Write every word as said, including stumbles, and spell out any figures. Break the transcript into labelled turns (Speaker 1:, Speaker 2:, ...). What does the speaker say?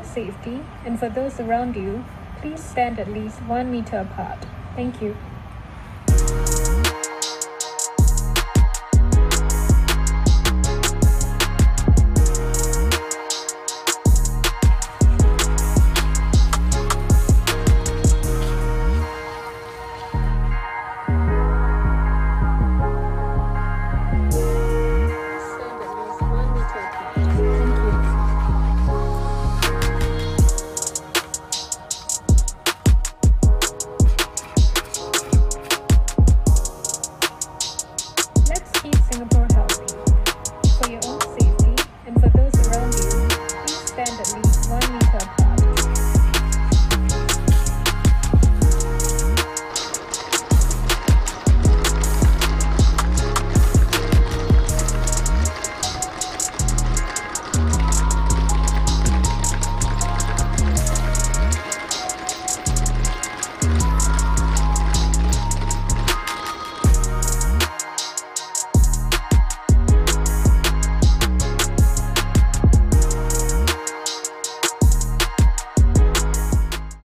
Speaker 1: safety and for those around you, please stand at least one meter apart. Thank you. Singapore healthy. For your own safety and for those around you, please stand at least one meter apart.